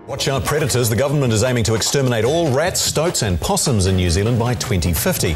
Watch out, predators. The government is aiming to exterminate all rats, stoats and possums in New Zealand by 2050.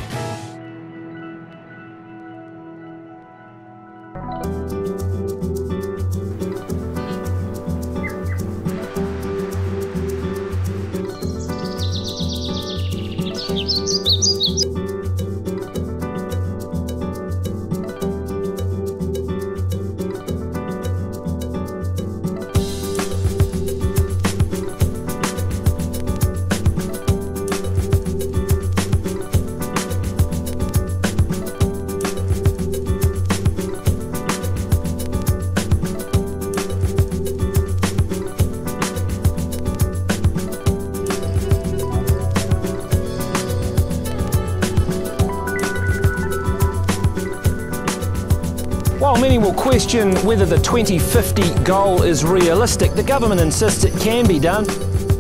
While many will question whether the 2050 goal is realistic, the government insists it can be done.